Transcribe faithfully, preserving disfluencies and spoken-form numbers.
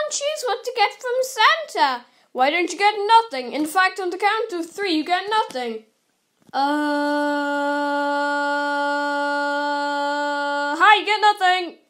can't choose what to get from Santa. Why don't you get nothing? In fact, on the count of three, you get nothing. Uh, hi, you get nothing.